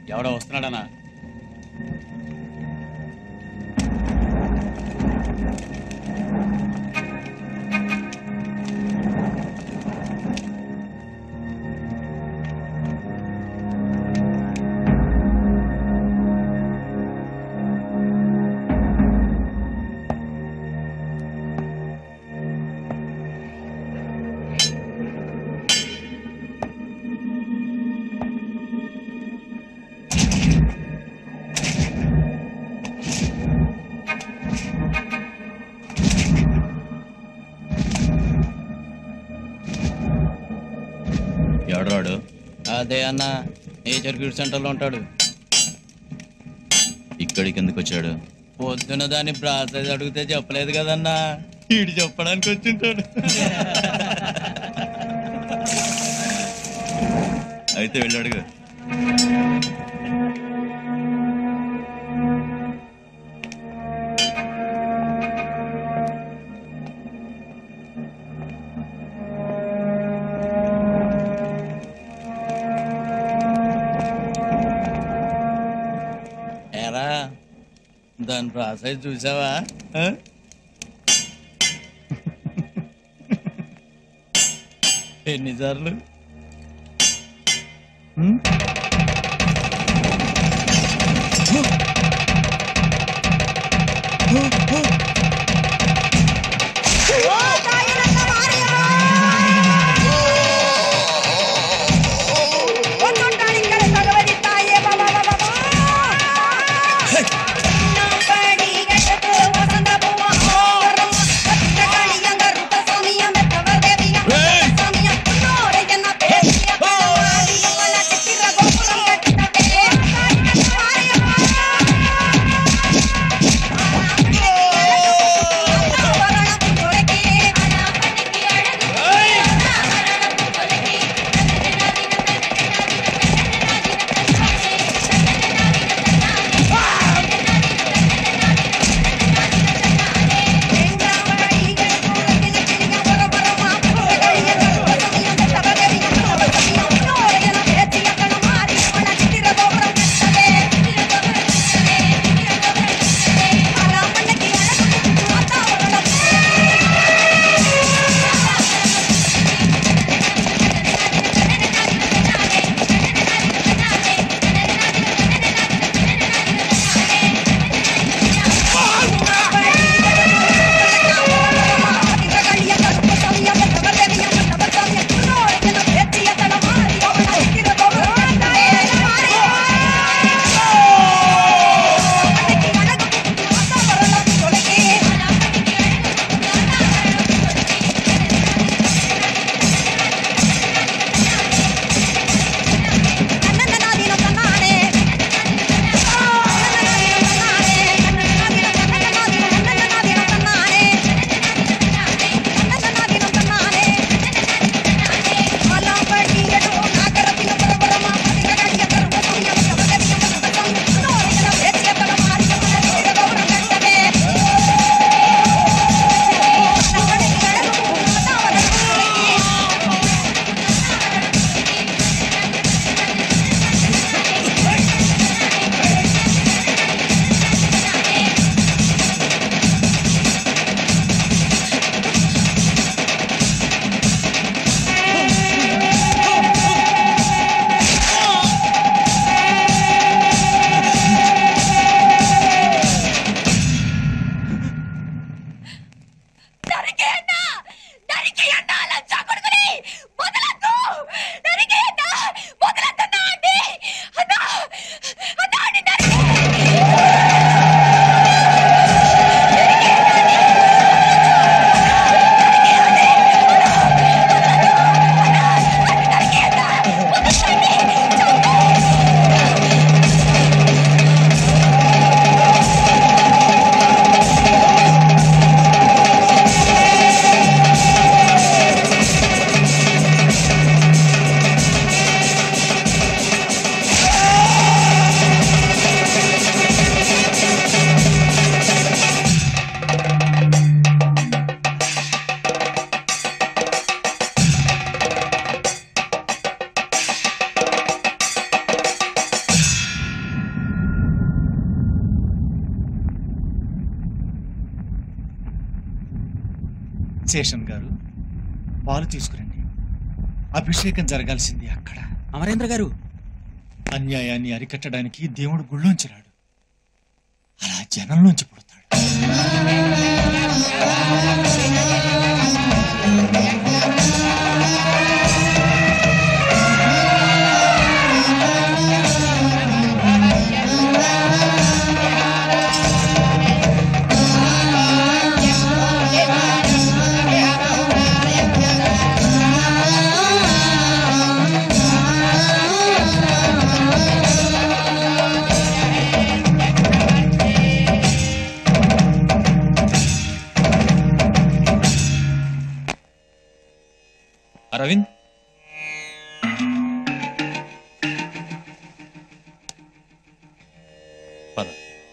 ఎవడో వస్తున్నాడనా? ఎవడరాడు? అదే అన్న, నేచర్ క్యూర్ సెంటర్లో ఉంటాడు. ఇక్కడికి ఎందుకు వచ్చాడు? పొద్దున దాన్ని ప్రాసెస్ అడిగితే చెప్పలేదు కదన్నా, వీడు చెప్పడానికి వచ్చింటాడు. అయితే వెళ్ళాడుగా. ఎరా దాని ప్రాసెస్ చూసావా? ఎన్నిసార్లు? పాలు తీసుకురండి. అభిషేకం జరగాల్సింది అక్కడ. అమరేంద్ర గారు, అన్యాయాన్ని అరికట్టడానికి దేవుడు గుళ్ళోంచి రాడు, అలా జనంలోంచి పుడతాడు. అరవింద్, పద.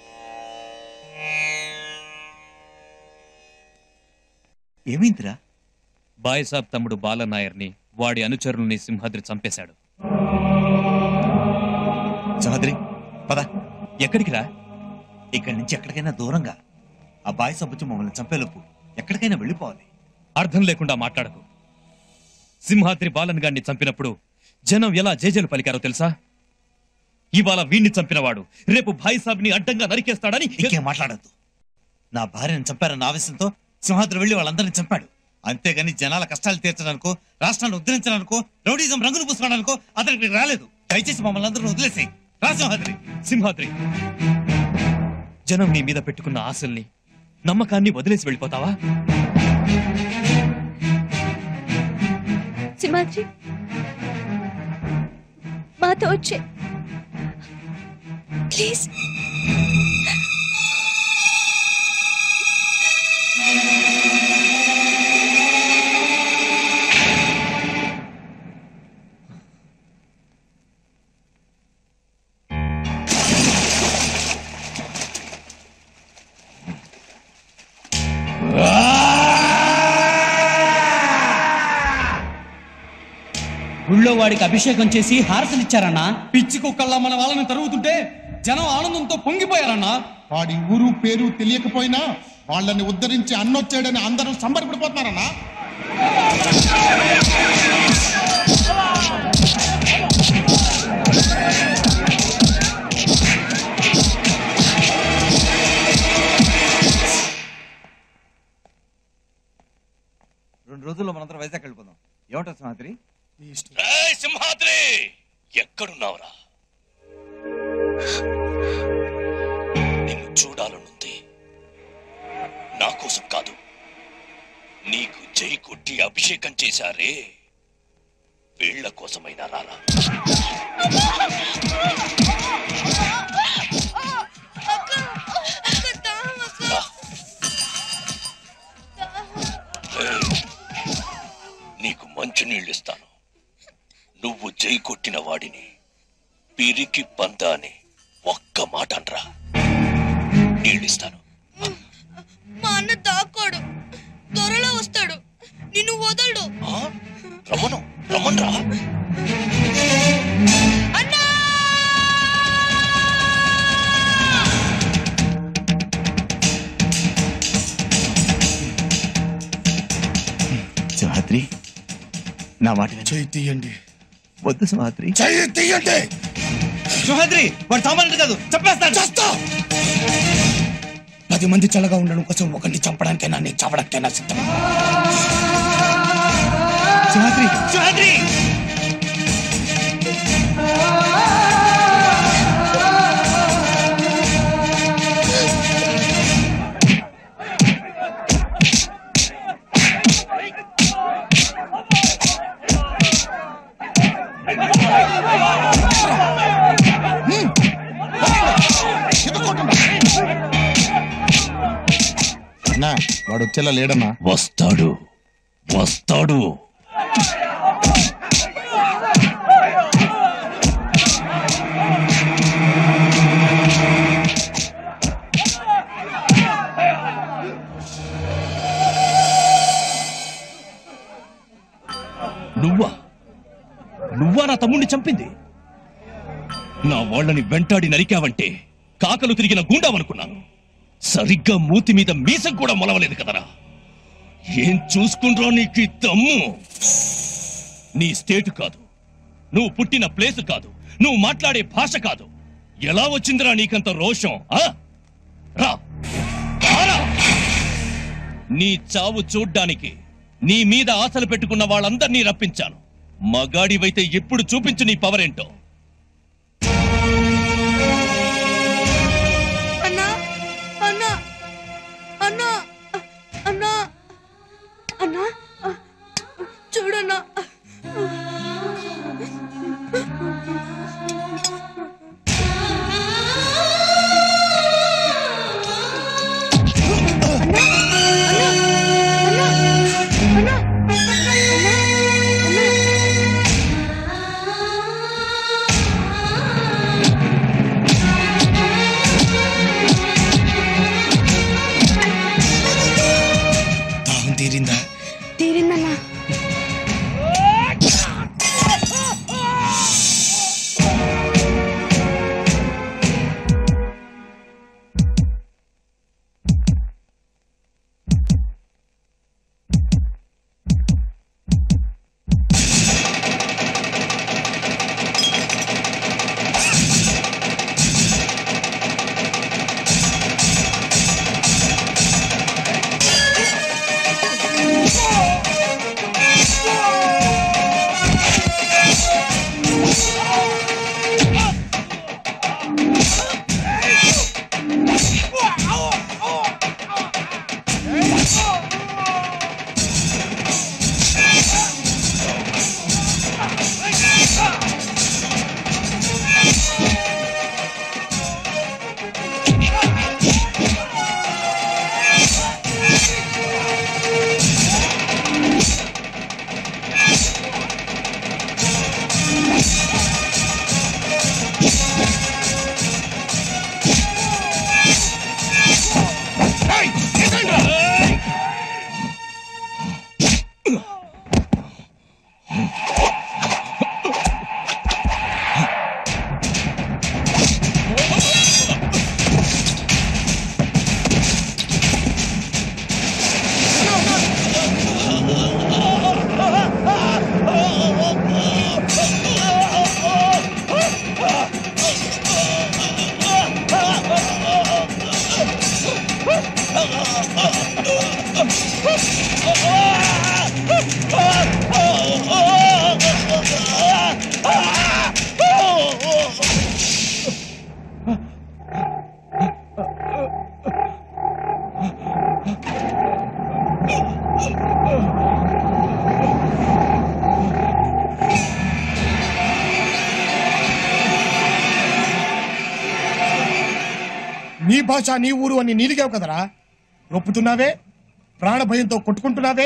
ఏమైందిరా? బాయిసాబ్ తమ్ముడు బాలనాయర్ని వాడి అనుచరుల్ని సింహాద్రి చంపేశాడు. సింహాద్రి పద. ఎక్కడికి రా? ఇక్కడి నుంచి ఎక్కడికైనా దూరంగా. ఆ బాయ్ సబ్బుచ్చి మమ్మల్ని చంపేలోపు ఎక్కడికైనా వెళ్ళిపోవాలి. అర్థం లేకుండా మాట్లాడకు. సింహాద్రి బాలన్ గారిని చంపినప్పుడు జనం ఎలా జేజేలు పలికారో తెలుసా? ఇవాళ వీణ్ణి చంపినవాడు రేపు బాయిసాబ్ని అడ్డంగా నరికేస్తాడని. ఇంకేం మాట్లాడద్దు. నా భార్యను చంపారన్న ఆవేశంతో సింహాద్రి వెళ్లి వాళ్ళందరినీ చంపాడు. అంతేగాని జనాల కష్టాలు తీర్చడానికో, రాష్ట్రాన్ని ఉద్ధరించడానికో, రౌడీజం రంగులు పూసుకోవడానికో అతనికి రాలేదు. దయచేసి మమ్మల్ని అందరూ వదిలేసి రా సింహాద్రి. సింహాద్రి, జనం నీ మీద పెట్టుకున్న ఆశల్ని, నమ్మకాన్ని వదిలేసి వెళ్ళిపోతావా? సింహాద్రి, మాతో వచ్చే ప్లీజ్. గుళ్ళో వాడికి అభిషేకం చేసి హారతలిచ్చారన్నా. పిచ్చి కుక్కల్లా మన వాళ్ళని తరుగుతుంటే జనం ఆనందంతో పొంగిపోయారన్నా. వాడి ఊరు పేరు తెలియకపోయినా వాళ్ళని ఉద్ధరించి అన్నొచ్చాడని అందరూ సంబరపడిపోతున్నారన్నా. రెండు రోజుల్లో మనందరం వైజాగ్ వెళ్ళిపోదాం. ఏమంటారు సింహాద్రి? సింహాద్రి, ఎక్కడున్నావురా? నిన్ను చూడాలనుంది. నా కోసం కాదు, నీకు జై కొట్టి అభిషేకం చేశారే, వీళ్ల కోసమైనా రారా. నీకు మంచి నీళ్ళు ఇస్తాను. నువ్వు జై కొట్టిన వాడిని పిరికి పంద అని ఒక్క మాట అనరా, నీళ్ళిస్తాను. మా అన్న దాక్కోడు, త్వరలో వస్తాడు, నిన్ను వదలడు. రమ్మను, రమ్మన్రా. సింహాద్రి, నా మాట చెయ్యి తీయండి. వద్దు సింహాద్రి. చెయ్యి తీయండి. సింహాద్రి, వాడు సామాన్యుడు కాదు, చంపేస్తాడు. 10 మంది చల్లగా ఉండడం కోసం ఒకరిని చంపడానికైనా నీ చంపడానికైనా సిద్ధం. సింహాద్రి, సింహాద్రి. అన్నా, వాడు వచ్చేలా లేడన్నా. వస్తాడు, వస్తాడు. నువ్వా నా తమ్ముణ్ణి చంపింది? నా వాళ్ళని వెంటాడి నరికావంటే కాకలు తిరిగిన గుండావనుకున్నాను. సరిగ్గా మూతి మీద మీసం కూడా మొలవలేదు కదరా. ఏం చూసుకుండ్రో నీకు దమ్ము? నీ స్టేట్ కాదు, నువ్వు పుట్టిన ప్లేస్ కాదు, నువ్వు మాట్లాడే భాష కాదు. ఎలా వచ్చిందిరా నీకంత రోషం? రా, నీ చావు చూడ్డానికి నీ మీద ఆశలు పెట్టుకున్న వాళ్ళందరినీ రప్పించాను. మగాడివైతే ఎప్పుడు చూపించు నీ పవర్ ఏంటో. అన్నా అన్నా అన్నా అన్నా అన్నా చూడన్నా. తీరిందా? తీరిందన్నా. నీ భాష నీ ఊరు అని నీలిగావు కదరా. రొప్పుతున్నావే, ప్రాణ భయంతో కొట్టుకుంటున్నావే.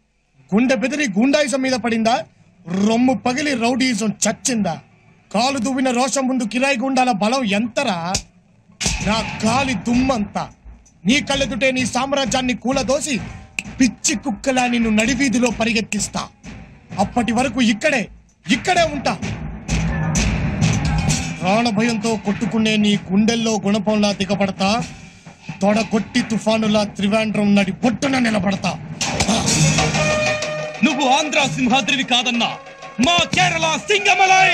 గుండె బెదిరి గుండాయిజం మీద పడిందా? రొమ్ము పగిలి రౌడీయిజం చచ్చిందా? కాలు దువ్విన రోషం ముందు కిరాయి గుండాల బలం ఎంతరా? నా గాలి దుమ్మంతా. నీ కళ్ళెదుటే నీ సామ్రాజ్యాన్ని కూలదోసి పిచ్చి కుక్కలా నిన్ను నడివీధిలో పరిగెత్తిస్తా. అప్పటి వరకు ఇక్కడే ఉంటా. ప్రాణభయంతో కొట్టుకునే నీ గుండెల్లో గుణపంలా దిగబడతా. తొడగొట్టి తుఫానులా త్రివేంద్రం నడి బొట్టున నిలబడతా. నువ్వు ఆంధ్ర సింహాద్రివి కాదన్నా, మా కేరళ సింగమలై.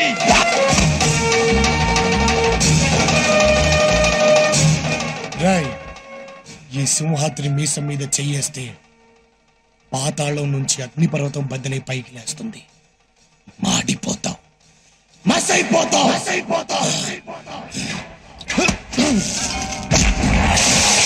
రాయ్, ఈ సింహాద్రి మీసం మీద చెయ్యేస్తే పాతాళం నుంచి అగ్నిపర్వతం బద్దలై పైకి లేస్తుంది. మాడిపోతాం, మసైపోతాం.